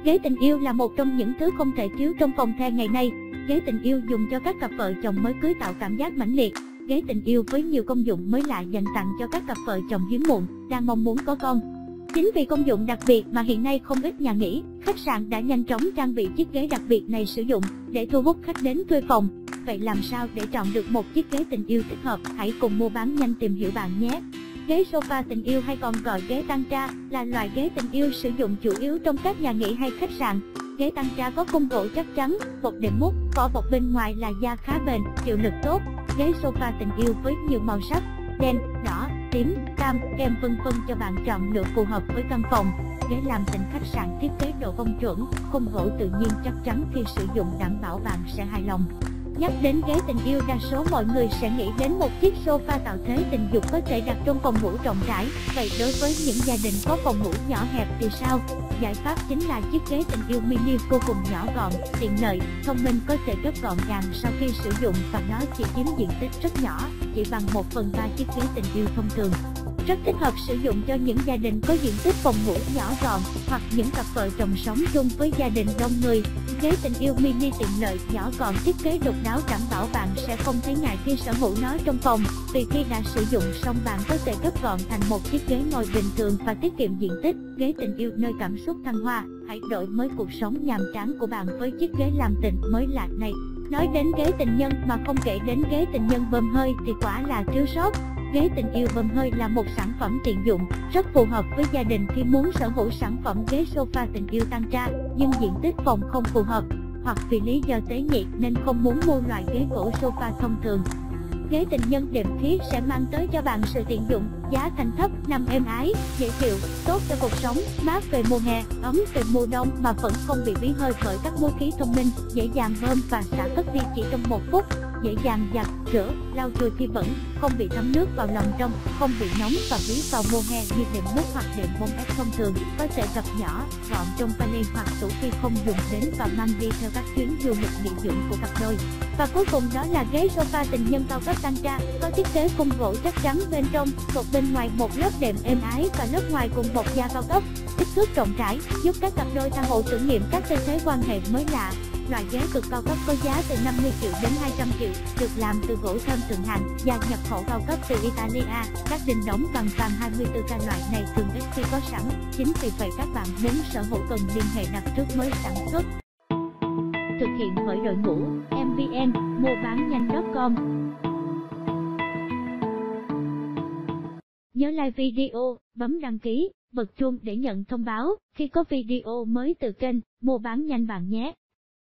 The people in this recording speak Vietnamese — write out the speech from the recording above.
Ghế tình yêu là một trong những thứ không thể thiếu trong phòng the ngày nay. Ghế tình yêu dùng cho các cặp vợ chồng mới cưới tạo cảm giác mãnh liệt. Ghế tình yêu với nhiều công dụng mới lạ dành tặng cho các cặp vợ chồng hiếm muộn đang mong muốn có con. Chính vì công dụng đặc biệt mà hiện nay không ít nhà nghỉ, khách sạn đã nhanh chóng trang bị chiếc ghế đặc biệt này sử dụng để thu hút khách đến thuê phòng. Vậy làm sao để chọn được một chiếc ghế tình yêu thích hợp? Hãy cùng Mua Bán Nhanh tìm hiểu bạn nhé! Ghế sofa tình yêu hay còn gọi ghế Tantra là loại ghế tình yêu sử dụng chủ yếu trong các nhà nghỉ hay khách sạn. Ghế Tantra có khung gỗ chắc chắn, bột đệm mút, vỏ bọc bên ngoài là da khá bền, chịu lực tốt. Ghế sofa tình yêu với nhiều màu sắc, đen, đỏ, tím, cam, kem vân vân cho bạn chọn lựa phù hợp với căn phòng. Ghế làm tình khách sạn thiết kế độ cong chuẩn, khung gỗ tự nhiên chắc chắn khi sử dụng đảm bảo bạn sẽ hài lòng. Nhắc đến ghế tình yêu, đa số mọi người sẽ nghĩ đến một chiếc sofa tạo thế tình dục có thể đặt trong phòng ngủ rộng rãi. Vậy đối với những gia đình có phòng ngủ nhỏ hẹp thì sao? Giải pháp chính là chiếc ghế tình yêu mini vô cùng nhỏ gọn, tiện lợi, thông minh, có thể gấp gọn gàng sau khi sử dụng và nó chỉ chiếm diện tích rất nhỏ, chỉ bằng 1/3 chiếc ghế tình yêu thông thường. Rất thích hợp sử dụng cho những gia đình có diện tích phòng ngủ nhỏ gọn hoặc những cặp vợ chồng sống chung với gia đình đông người. Ghế tình yêu mini tiện lợi, nhỏ gọn, thiết kế độc đáo đảm bảo bạn sẽ không thấy ngại khi sở hữu nó trong phòng. Vì khi đã sử dụng xong bạn có thể gấp gọn thành một chiếc ghế ngồi bình thường và tiết kiệm diện tích. Ghế tình yêu nơi cảm xúc thăng hoa, hãy đổi mới cuộc sống nhàm chán của bạn với chiếc ghế làm tình mới lạ này. Nói đến ghế tình nhân mà không kể đến ghế tình nhân bơm hơi thì quả là thiếu sót. Ghế tình yêu bơm hơi là một sản phẩm tiện dụng, rất phù hợp với gia đình khi muốn sở hữu sản phẩm ghế sofa tình yêu Tantra, nhưng diện tích phòng không phù hợp, hoặc vì lý do tế nhị nên không muốn mua loại ghế gỗ sofa thông thường. Ghế tình nhân đệm khí sẽ mang tới cho bạn sự tiện dụng, giá thành thấp, nằm êm ái, dễ chịu, tốt cho cuộc sống, mát về mùa hè, ấm về mùa đông mà vẫn không bị bí hơi bởi các múi khí thông minh, dễ dàng bơm và xả cất đi chỉ trong 1 phút. Dễ dàng giặt, rửa, lau chùi khi bẩn, không bị thấm nước vào lòng trong, không bị nóng và bí vào mùa hè như đệm mút hoặc đệm bông ép thông thường. Có thể gập nhỏ, gọn trong vali hoặc tủ khi không dùng đến và mang đi theo các chuyến du lịch nghỉ dưỡng của cặp đôi. Và cuối cùng đó là ghế sofa tình nhân cao cấp Tantra, có thiết kế khung gỗ chắc chắn bên trong, bọc bên ngoài một lớp đệm êm ái và lớp ngoài cùng bọc da cao cấp. Kích thước rộng rãi, giúp các cặp đôi tha hồ thử nghiệm các tư thế quan hệ mới lạ. Loại ghế cực cao cấp có giá từ 50 triệu đến 200 triệu, được làm từ gỗ thơm thượng hạng, da nhập khẩu cao cấp từ Italia. Các đinh đóng bằng vàng 24K. Loại này thường ít khi có sẵn, chính vì vậy các bạn muốn sở hữu cần liên hệ đặt trước mới sản xuất. Thực hiện bởi đội ngũ MVN Muabannhanh.com. Nhớ like video, bấm đăng ký, bật chuông để nhận thông báo khi có video mới từ kênh Mua Bán Nhanh bạn nhé.